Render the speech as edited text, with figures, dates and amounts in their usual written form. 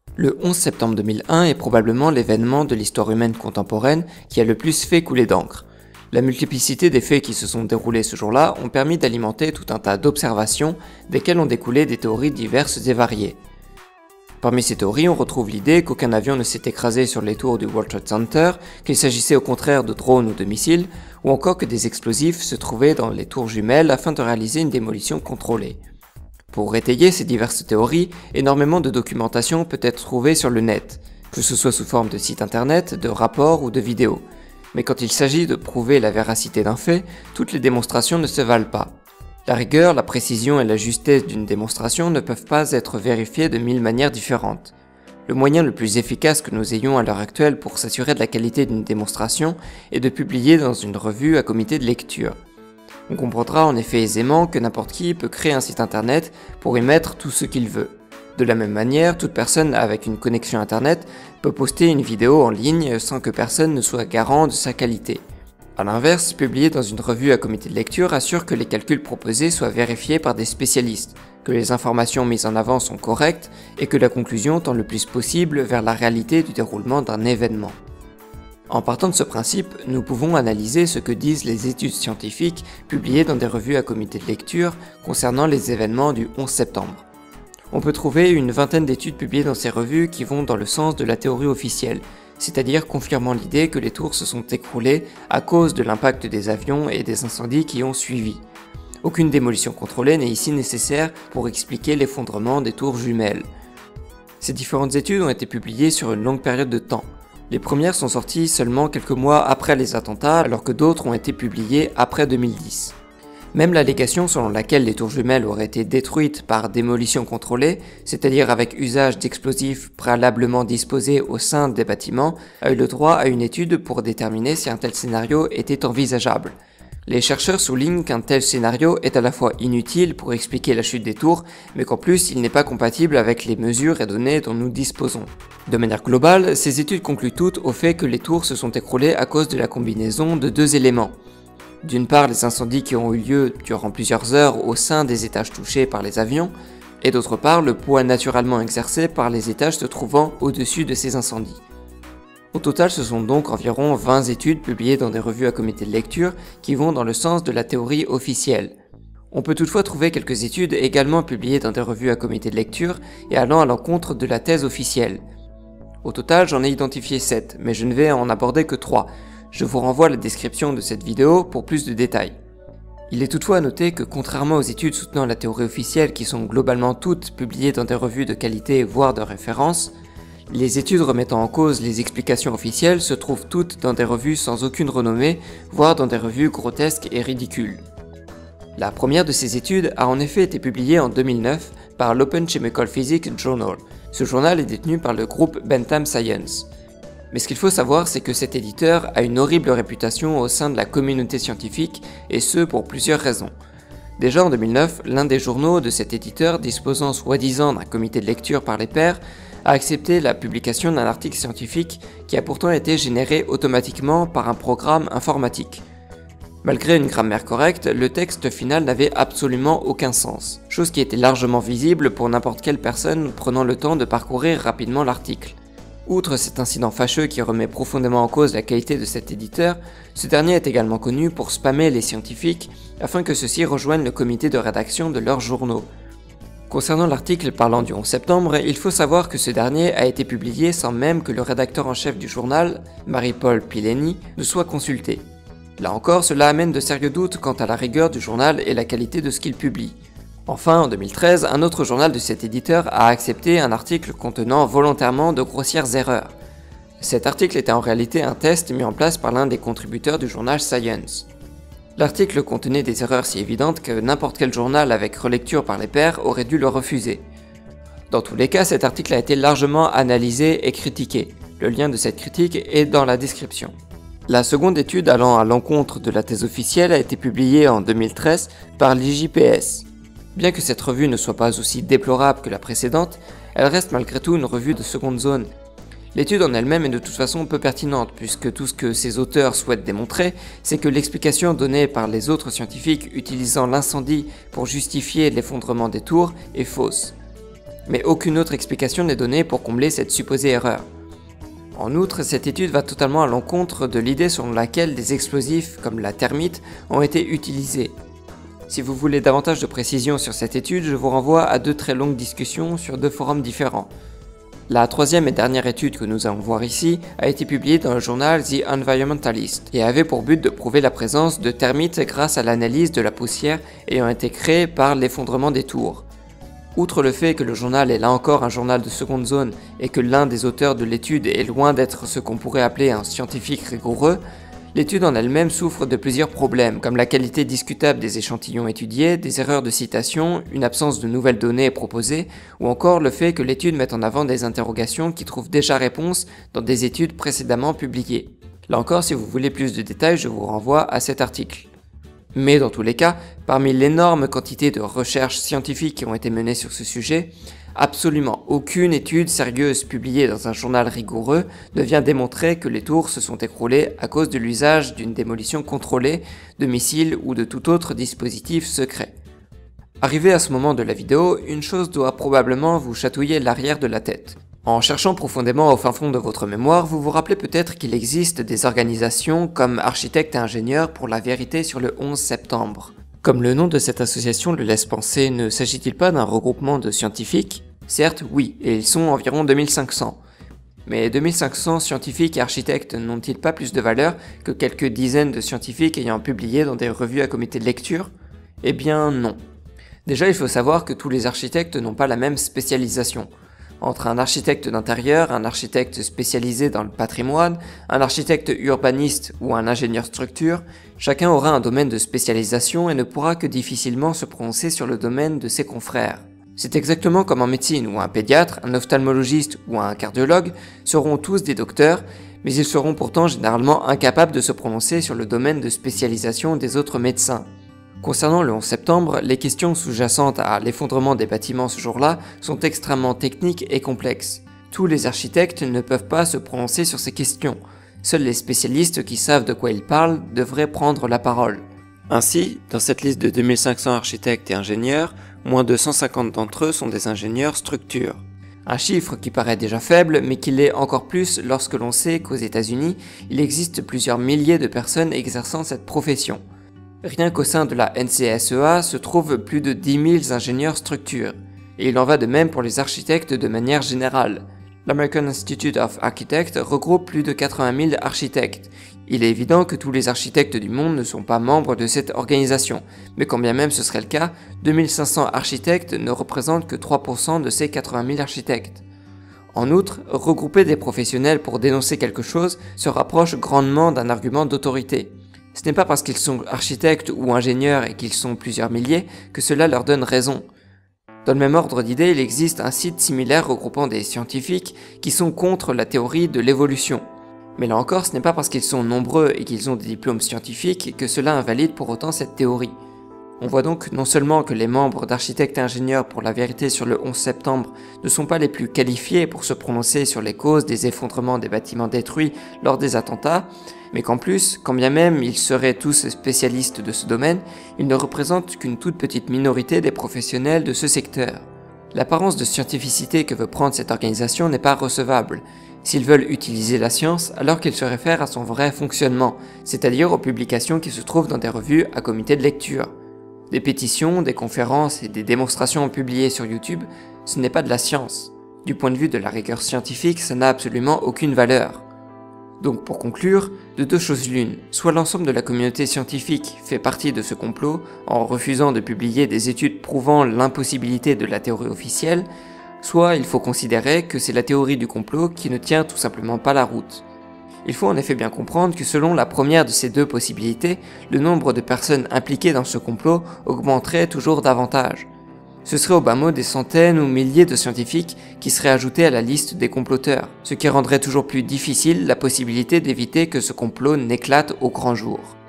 Le 11 septembre 2001 est probablement l'événement de l'histoire humaine contemporaine qui a le plus fait couler d'encre. La multiplicité des faits qui se sont déroulés ce jour-là ont permis d'alimenter tout un tas d'observations desquelles ont découlé des théories diverses et variées. Parmi ces théories, on retrouve l'idée qu'aucun avion ne s'est écrasé sur les tours du World Trade Center, qu'il s'agissait au contraire de drones ou de missiles, ou encore que des explosifs se trouvaient dans les tours jumelles afin de réaliser une démolition contrôlée. Pour étayer ces diverses théories, énormément de documentation peut être trouvée sur le net, que ce soit sous forme de sites internet, de rapports ou de vidéos. Mais quand il s'agit de prouver la véracité d'un fait, toutes les démonstrations ne se valent pas. La rigueur, la précision et la justesse d'une démonstration ne peuvent pas être vérifiées de 1000 manières différentes. Le moyen le plus efficace que nous ayons à l'heure actuelle pour s'assurer de la qualité d'une démonstration est de publier dans une revue à comité de lecture. On comprendra en effet aisément que n'importe qui peut créer un site internet pour y mettre tout ce qu'il veut. De la même manière, toute personne avec une connexion internet peut poster une vidéo en ligne sans que personne ne soit garant de sa qualité. A l'inverse, publier dans une revue à comité de lecture assure que les calculs proposés soient vérifiés par des spécialistes, que les informations mises en avant sont correctes et que la conclusion tend le plus possible vers la réalité du déroulement d'un événement. En partant de ce principe, nous pouvons analyser ce que disent les études scientifiques publiées dans des revues à comité de lecture concernant les événements du 11 septembre. On peut trouver une vingtaine d'études publiées dans ces revues qui vont dans le sens de la théorie officielle, c'est-à-dire confirmant l'idée que les tours se sont écroulées à cause de l'impact des avions et des incendies qui ont suivi. Aucune démolition contrôlée n'est ici nécessaire pour expliquer l'effondrement des tours jumelles. Ces différentes études ont été publiées sur une longue période de temps. Les premières sont sorties seulement quelques mois après les attentats, alors que d'autres ont été publiées après 2010. Même l'allégation selon laquelle les tours jumelles auraient été détruites par démolition contrôlée, c'est-à-dire avec usage d'explosifs préalablement disposés au sein des bâtiments, a eu le droit à une étude pour déterminer si un tel scénario était envisageable. Les chercheurs soulignent qu'un tel scénario est à la fois inutile pour expliquer la chute des tours, mais qu'en plus il n'est pas compatible avec les mesures et données dont nous disposons. De manière globale, ces études concluent toutes au fait que les tours se sont écroulées à cause de la combinaison de deux éléments. D'une part, les incendies qui ont eu lieu durant plusieurs heures au sein des étages touchés par les avions, et d'autre part, le poids naturellement exercé par les étages se trouvant au-dessus de ces incendies. Au total, ce sont donc environ 20 études publiées dans des revues à comité de lecture qui vont dans le sens de la théorie officielle. On peut toutefois trouver quelques études également publiées dans des revues à comité de lecture et allant à l'encontre de la thèse officielle. Au total, j'en ai identifié 7, mais je ne vais en aborder que 3. Je vous renvoie à la description de cette vidéo pour plus de détails. Il est toutefois à noter que contrairement aux études soutenant la théorie officielle qui sont globalement toutes publiées dans des revues de qualité voire de référence, les études remettant en cause les explications officielles se trouvent toutes dans des revues sans aucune renommée, voire dans des revues grotesques et ridicules. La première de ces études a en effet été publiée en 2009 par l'Open Chemical Physics Journal. Ce journal est détenu par le groupe Bentham Science. Mais ce qu'il faut savoir, c'est que cet éditeur a une horrible réputation au sein de la communauté scientifique, et ce pour plusieurs raisons. Déjà en 2009, l'un des journaux de cet éditeur, disposant soi-disant d'un comité de lecture par les pairs, a accepté la publication d'un article scientifique qui a pourtant été généré automatiquement par un programme informatique. Malgré une grammaire correcte, le texte final n'avait absolument aucun sens, chose qui était largement visible pour n'importe quelle personne prenant le temps de parcourir rapidement l'article. Outre cet incident fâcheux qui remet profondément en cause la qualité de cet éditeur, ce dernier est également connu pour spammer les scientifiques afin que ceux-ci rejoignent le comité de rédaction de leurs journaux. Concernant l'article parlant du 11 septembre, il faut savoir que ce dernier a été publié sans même que le rédacteur en chef du journal, Marie-Paul Pileni, ne soit consulté. Là encore, cela amène de sérieux doutes quant à la rigueur du journal et la qualité de ce qu'il publie. Enfin, en 2013, un autre journal de cet éditeur a accepté un article contenant volontairement de grossières erreurs. Cet article était en réalité un test mis en place par l'un des contributeurs du journal Science. L'article contenait des erreurs si évidentes que n'importe quel journal avec relecture par les pairs aurait dû le refuser. Dans tous les cas, cet article a été largement analysé et critiqué. Le lien de cette critique est dans la description. La seconde étude allant à l'encontre de la thèse officielle a été publiée en 2013 par l'IJPS. Bien que cette revue ne soit pas aussi déplorable que la précédente, elle reste malgré tout une revue de seconde zone. L'étude en elle-même est de toute façon peu pertinente, puisque tout ce que ses auteurs souhaitent démontrer, c'est que l'explication donnée par les autres scientifiques utilisant l'incendie pour justifier l'effondrement des tours est fausse. mais aucune autre explication n'est donnée pour combler cette supposée erreur. En outre, cette étude va totalement à l'encontre de l'idée selon laquelle des explosifs comme la thermite ont été utilisés. Si vous voulez davantage de précisions sur cette étude, je vous renvoie à 2 très longues discussions sur 2 forums différents. La 3e et dernière étude que nous allons voir ici a été publiée dans le journal The Environmentalist et avait pour but de prouver la présence de termites grâce à l'analyse de la poussière ayant été créée par l'effondrement des tours. Outre le fait que le journal est là encore un journal de seconde zone et que l'un des auteurs de l'étude est loin d'être ce qu'on pourrait appeler un scientifique rigoureux, l'étude en elle-même souffre de plusieurs problèmes, comme la qualité discutable des échantillons étudiés, des erreurs de citation, une absence de nouvelles données proposées, ou encore le fait que l'étude mette en avant des interrogations qui trouvent déjà réponse dans des études précédemment publiées. Là encore, si vous voulez plus de détails, je vous renvoie à cet article. Mais dans tous les cas, parmi l'énorme quantité de recherches scientifiques qui ont été menées sur ce sujet, absolument aucune étude sérieuse publiée dans un journal rigoureux ne vient démontrer que les tours se sont écroulées à cause de l'usage d'une démolition contrôlée, de missiles ou de tout autre dispositif secret. Arrivé à ce moment de la vidéo, une chose doit probablement vous chatouiller l'arrière de la tête. En cherchant profondément au fin fond de votre mémoire, vous vous rappelez peut-être qu'il existe des organisations comme Architectes et Ingénieurs pour la vérité sur le 11 septembre. Comme le nom de cette association le laisse penser, ne s'agit-il pas d'un regroupement de scientifiques? Certes, oui, et ils sont environ 2500. Mais 2500 scientifiques et architectes n'ont-ils pas plus de valeur que quelques dizaines de scientifiques ayant publié dans des revues à comité de lecture? Eh bien non. Déjà, il faut savoir que tous les architectes n'ont pas la même spécialisation. Entre un architecte d'intérieur, un architecte spécialisé dans le patrimoine, un architecte urbaniste ou un ingénieur structure, chacun aura un domaine de spécialisation et ne pourra que difficilement se prononcer sur le domaine de ses confrères. C'est exactement comme en médecine où un pédiatre, un ophtalmologiste ou un cardiologue seront tous des docteurs, mais ils seront pourtant généralement incapables de se prononcer sur le domaine de spécialisation des autres médecins. Concernant le 11 septembre, les questions sous-jacentes à l'effondrement des bâtiments ce jour-là sont extrêmement techniques et complexes. Tous les architectes ne peuvent pas se prononcer sur ces questions. Seuls les spécialistes qui savent de quoi ils parlent devraient prendre la parole. Ainsi, dans cette liste de 2500 architectes et ingénieurs, moins de 150 d'entre eux sont des ingénieurs structure. Un chiffre qui paraît déjà faible, mais qui l'est encore plus lorsque l'on sait qu'aux États-Unis, il existe plusieurs milliers de personnes exerçant cette profession. Rien qu'au sein de la NCSEA se trouvent plus de 10 000 ingénieurs structure, et il en va de même pour les architectes de manière générale. L'American Institute of Architects regroupe plus de 80 000 architectes. Il est évident que tous les architectes du monde ne sont pas membres de cette organisation, mais quand bien même ce serait le cas, 2500 architectes ne représentent que 3% de ces 80 000 architectes. En outre, regrouper des professionnels pour dénoncer quelque chose se rapproche grandement d'un argument d'autorité. Ce n'est pas parce qu'ils sont architectes ou ingénieurs et qu'ils sont plusieurs milliers que cela leur donne raison. Dans le même ordre d'idées, il existe un site similaire regroupant des scientifiques qui sont contre la théorie de l'évolution. Mais là encore, ce n'est pas parce qu'ils sont nombreux et qu'ils ont des diplômes scientifiques que cela invalide pour autant cette théorie. On voit donc non seulement que les membres d'Architectes et Ingénieurs pour la vérité sur le 11 septembre ne sont pas les plus qualifiés pour se prononcer sur les causes des effondrements des bâtiments détruits lors des attentats, mais qu'en plus, quand bien même ils seraient tous spécialistes de ce domaine, ils ne représentent qu'une toute petite minorité des professionnels de ce secteur. L'apparence de scientificité que veut prendre cette organisation n'est pas recevable. S'ils veulent utiliser la science, alors qu'ils se réfèrent à son vrai fonctionnement, c'est-à-dire aux publications qui se trouvent dans des revues à comité de lecture. Des pétitions, des conférences et des démonstrations publiées sur YouTube, ce n'est pas de la science. Du point de vue de la rigueur scientifique, ça n'a absolument aucune valeur. Donc pour conclure, de deux choses l'une, soit l'ensemble de la communauté scientifique fait partie de ce complot en refusant de publier des études prouvant l'impossibilité de la théorie officielle, soit il faut considérer que c'est la théorie du complot qui ne tient tout simplement pas la route. Il faut en effet bien comprendre que selon la première de ces deux possibilités, le nombre de personnes impliquées dans ce complot augmenterait toujours davantage. Ce serait au bas mot des centaines ou milliers de scientifiques qui seraient ajoutés à la liste des comploteurs, ce qui rendrait toujours plus difficile la possibilité d'éviter que ce complot n'éclate au grand jour.